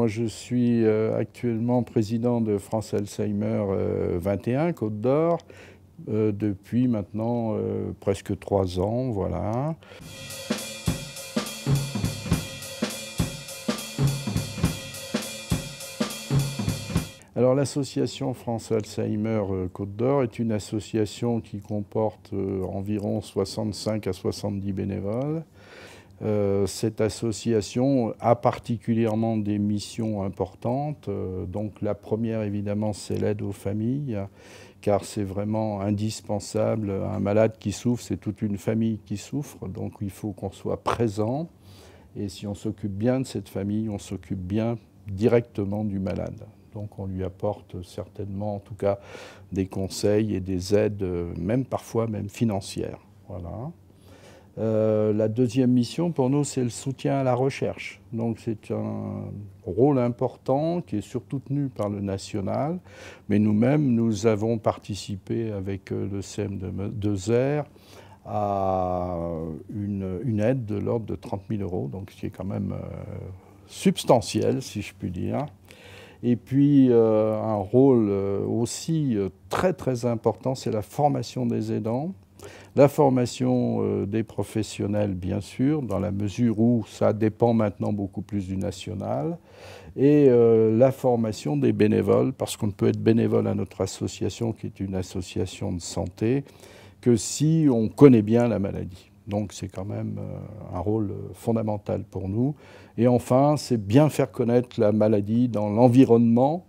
moi je suis actuellement président de France Alzheimer 21, Côte d'Or, depuis maintenant presque 3 ans, voilà. Alors l'association France Alzheimer Côte d'Or est une association qui comporte environ 65 à 70 bénévoles. Cette association a particulièrement des missions importantes. Donc la première évidemment c'est l'aide aux familles, car c'est vraiment indispensable. Un malade qui souffre, c'est toute une famille qui souffre, donc il faut qu'on soit présent. Et si on s'occupe bien de cette famille, on s'occupe bien directement du malade. Donc on lui apporte certainement, en tout cas, des conseils et des aides, même parfois même financières. Voilà. La deuxième mission pour nous, c'est le soutien à la recherche. Donc c'est un rôle important qui est surtout tenu par le national, mais nous-mêmes, nous avons participé avec le CM2R à une aide de l'ordre de 30 000 €, donc ce qui est quand même substantiel, si je puis dire. Et puis un rôle aussi très très important, c'est la formation des aidants, la formation des professionnels bien sûr, dans la mesure où ça dépend maintenant beaucoup plus du national, et la formation des bénévoles, parce qu'on ne peut être bénévole à notre association, qui est une association de santé, que si on connaît bien la maladie. Donc c'est quand même un rôle fondamental pour nous. Et enfin, c'est bien faire connaître la maladie dans l'environnement.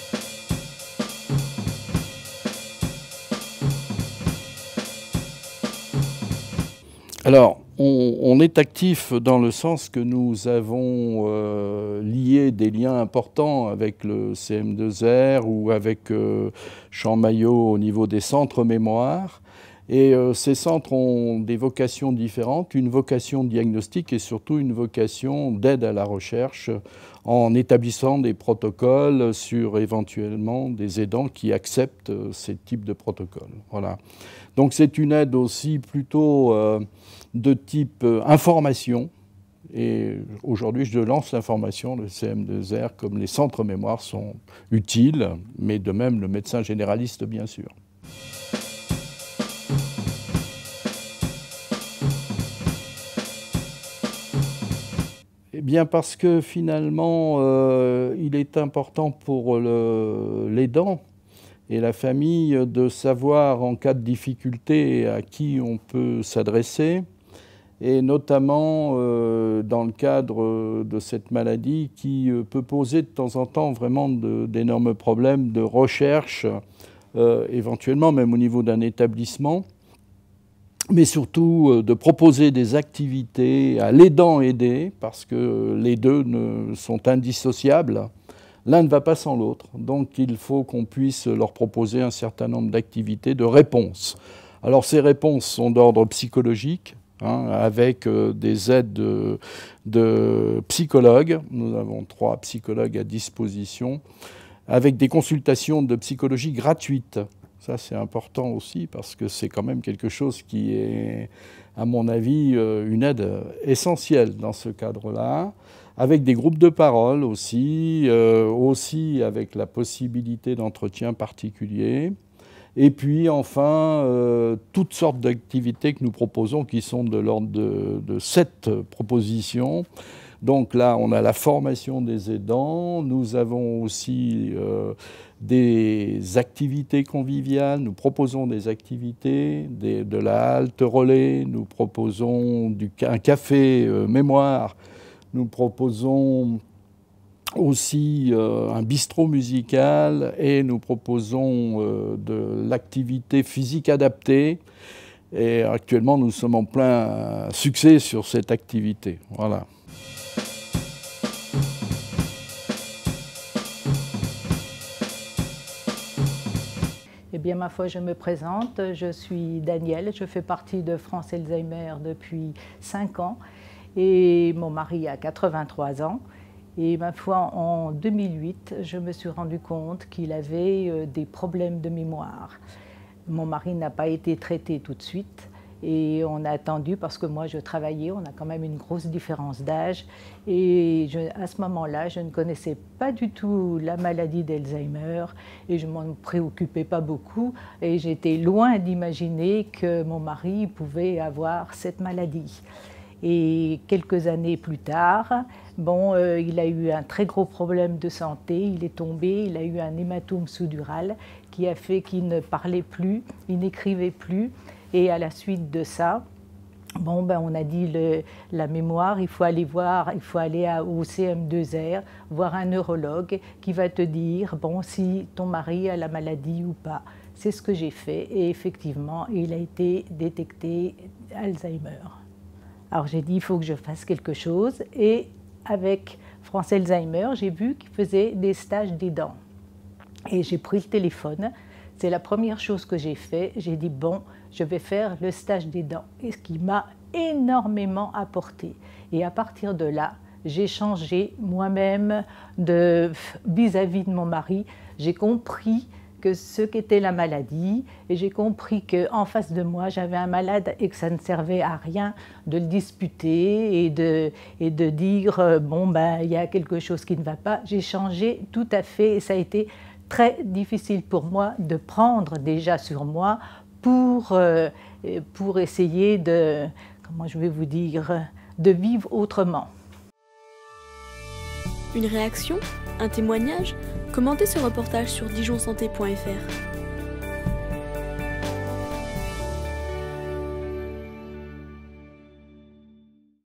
Alors, on est actif dans le sens que nous avons lié des liens importants avec le CM2R ou avec Champmaillot au niveau des centres mémoire. Et ces centres ont des vocations différentes, une vocation diagnostique et surtout une vocation d'aide à la recherche en établissant des protocoles sur éventuellement des aidants qui acceptent ces types de protocoles. Voilà. Donc c'est une aide aussi plutôt de type information. Et aujourd'hui, je lance l'information, le CM2R, comme les centres mémoire sont utiles, mais de même le médecin généraliste, bien sûr. Eh bien parce que finalement, il est important pour l'aidant et la famille de savoir en cas de difficulté à qui on peut s'adresser, et notamment dans le cadre de cette maladie qui peut poser de temps en temps vraiment d'énormes problèmes de recherche, éventuellement même au niveau d'un établissement, mais surtout de proposer des activités à l'aidant aidé, parce que les deux sont indissociables. L'un ne va pas sans l'autre, donc il faut qu'on puisse leur proposer un certain nombre d'activités de réponse. Alors ces réponses sont d'ordre psychologique, avec des aides de psychologues. Nous avons 3 psychologues à disposition, avec des consultations de psychologie gratuites. Ça, c'est important aussi parce que c'est quand même quelque chose qui est, à mon avis, une aide essentielle dans ce cadre-là, avec des groupes de parole aussi, aussi avec la possibilité d'entretien particulier. Et puis enfin, toutes sortes d'activités que nous proposons qui sont de l'ordre de 7 propositions. Donc là, on a la formation des aidants, nous avons aussi des activités conviviales, nous proposons des activités, de la halte relais, nous proposons un café mémoire, nous proposons aussi un bistrot musical et nous proposons de l'activité physique adaptée. Et actuellement, nous sommes en plein succès sur cette activité. Voilà. Eh bien, ma foi, je me présente. Je suis Danielle, je fais partie de France Alzheimer depuis 5 ans et mon mari a 83 ans. Et ma foi, en 2008, je me suis rendu compte qu'il avait des problèmes de mémoire. Mon mari n'a pas été traité tout de suite Et on a attendu parce que moi je travaillais, on a quand même une grosse différence d'âge. Et à ce moment-là, je ne connaissais pas du tout la maladie d'Alzheimer et je ne m'en préoccupais pas beaucoup. Et j'étais loin d'imaginer que mon mari pouvait avoir cette maladie. Et quelques années plus tard, il a eu un très gros problème de santé, il est tombé, il a eu un hématome sous-dural qui a fait qu'il ne parlait plus, il n'écrivait plus. Et à la suite de ça, on a dit la mémoire, il faut aller au CM2R, voir un neurologue qui va te dire si ton mari a la maladie ou pas. C'est ce que j'ai fait et effectivement, il a été détecté Alzheimer. Alors j'ai dit, il faut que je fasse quelque chose et avec France Alzheimer, j'ai vu qu'il faisait des stages des dents. Et j'ai pris le téléphone, c'est la première chose que j'ai fait, j'ai dit je vais faire le stage des dents, et ce qui m'a énormément apporté. Et à partir de là, j'ai changé moi-même vis-à-vis de mon mari, j'ai compris ce qu'était la maladie et j'ai compris qu'en face de moi, j'avais un malade et que ça ne servait à rien de le disputer et de dire il y a quelque chose qui ne va pas. J'ai changé tout à fait et ça a été très difficile pour moi de prendre déjà sur moi pour essayer de vivre autrement. Une réaction? Un témoignage? Commentez ce reportage sur dijonsanté.fr.